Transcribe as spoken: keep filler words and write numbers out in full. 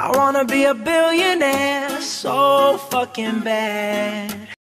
I wanna be a billionaire so fucking bad.